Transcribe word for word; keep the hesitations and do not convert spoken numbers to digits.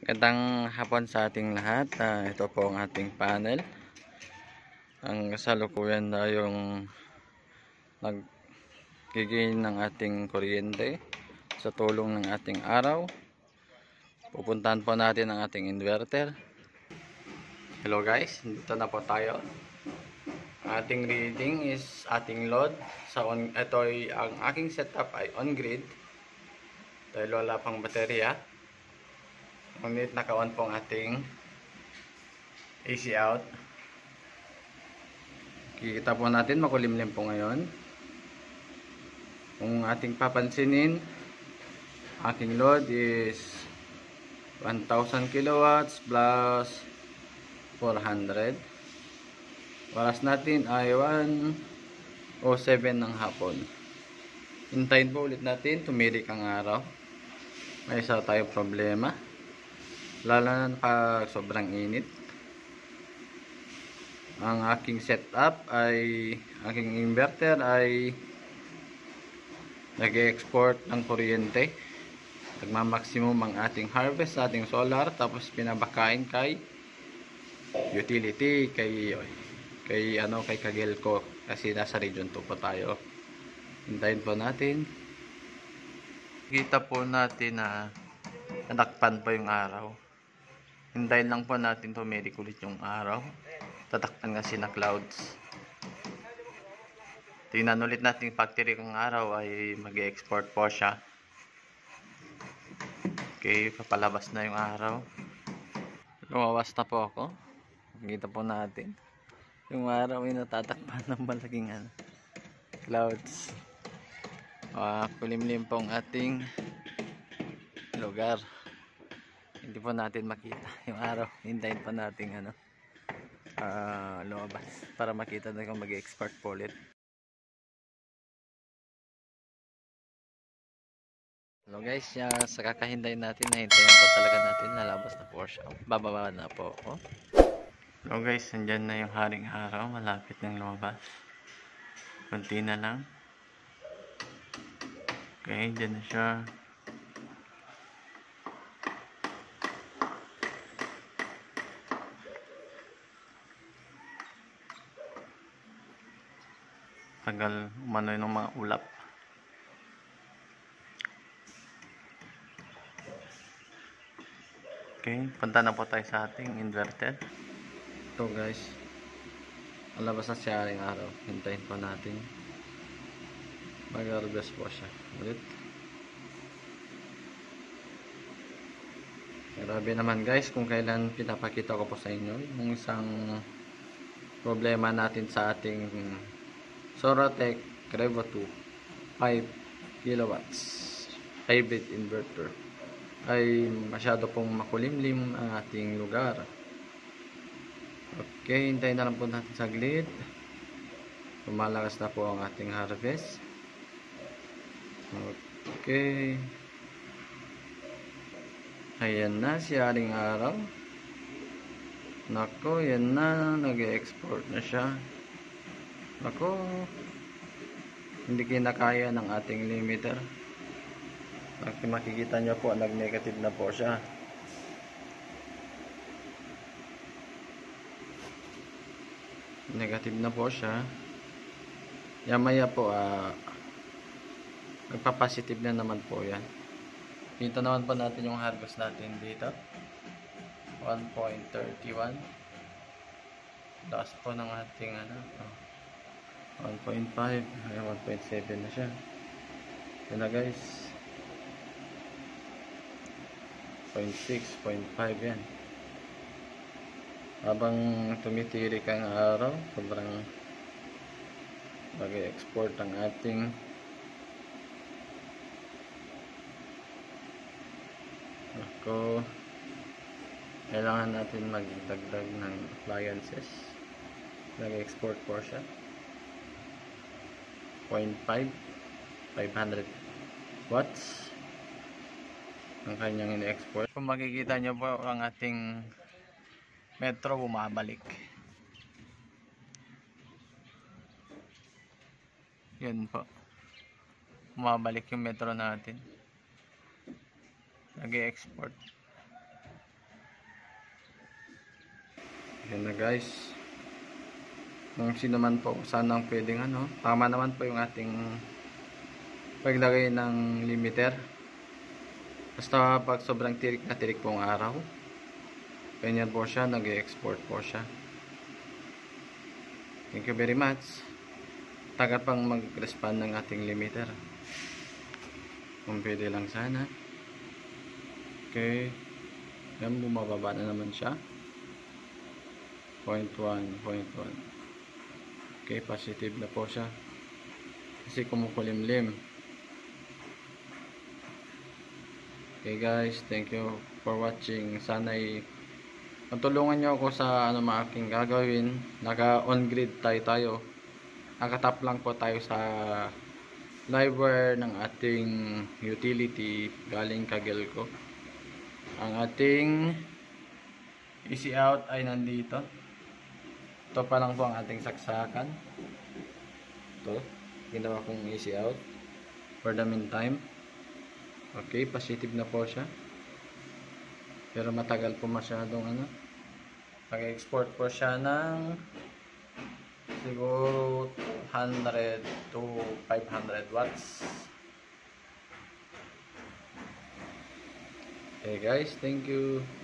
Magandang hapon sa ating lahat. Uh, ito po ang ating panel. Ang kasalukuyan na yung naggigain ng ating kuryente sa tulong ng ating araw. Pupuntahan po natin ang ating inverter. Hello guys, dito na po tayo. Ating reading is ating load. Sa on, ito ay ang aking setup ay on grid dahil wala pang baterya. Ngunit naka-on po ang ating A C out. Kikita po natin makulimlim po ngayon. Kung ating papansinin, aking load is one thousand kilowatts plus four hundred. Oras natin ay one oh seven ng hapon. Hintayin po ulit natin tumirik ang araw. May isa tayong problema, lalo na pag sobrang init. Ang aking setup ay, aking inverter ay nag-export ng kuryente. Nagma-maximum ang ating harvest sa ating solar, tapos pinabakain kay utility, kay kay ano kay Kagelco, kasi nasa region two po tayo. Hintayin po natin. Kita po natin na nadakpan pa yung araw. Hintayin lang po natin tumirik ulit yung araw. Tatakpan kasi na clouds. Tingnan ulit natin pagtirik ng araw ay mag-export po siya. Okay, papalabas na yung araw. Lumawas na po ako. Kita po natin yung araw ay natatakpan ng malaking ano, clouds. Uh, kulimlim pong ating lugar. Hindi po natin makita yung araw. Hintayin pa natin ano uh, lumabas para makita na kung mag-export po ulit. Hello guys, uh, sa kakahintayin natin, nahintayin po talaga natin, lalabas na po siya. Bababa na po ako. Hello guys, nandyan na yung haring araw, malapit nang lumabas. Kunti na lang. Okay, dyan na siya. Tagal umano'y ng mga ulap. Okay, punta na po tayo sa ating inverter. Ito guys, alabas na siya aring araw. Hintayin po natin mag-harvest po siya ulit. Grabe naman guys kung kailan pinapakita ko po sa inyo yung isang problema natin sa ating Soratech Revo two five kilowatts hybrid inverter ay masyado pong makulimlim ang ating lugar. Okay, hintayin na lang po natin saglit. Lumalakas na po ang ating harvest. Okay, ayan na si aring araw. Nako, yan na, nag-export na siya. Nako, hindi kinakaya ng ating limiter. Makikita nyo po, nag-negative na po siya. Negative na po siya. Yamaya po, ah, magpa-positive na naman po yan. Kita naman po natin yung harvest natin dito. one point three one. Last po ng ating ano, oh, one point five. Ay, one point seven na siya. Yan na guys. zero point six, zero point five yan. Habang tumitirik ang araw, sobrang mag-export ang ating ako. Kailangan natin magdagdag ng appliances. Nag-export po siya. zero point five, five hundred watts ang kanyang in-export. Kung makikita nyo po ang ating metro bumabalik. Yun po. Bumabalik yung metro natin. Nag-export. Yan na guys. Kung sino man po sanang pwedeng ano, tama naman po yung ating paglagay ng limiter. Basta pag sobrang tirik na tirik po ang araw, ganyan po siya, nag-export po siya. Thank you very much. Tagal pang mag-respond ng ating limiter. Kung pwede lang sana. Okay. Yan, bumababa na naman siya. zero point one, zero point one. Okay, positive na po siya. Kasi kumukulimlim. Okay guys, thank you for watching. Sana'y matulungan nyo ako sa ano maaking gagawin. Naka on grid tayo tayo. Nakatap lang po tayo sa live wire ng ating utility galing Kagelco. Ang ating easy out ay nandito. Ito pa lang po ang ating saksakan. Ito, ginawa kong easy out for the meantime. Okay, positive na po siya. Pero matagal po masyadong ano. Nag-export po siya ng siguro two hundred to five hundred watts. Okay guys, thank you.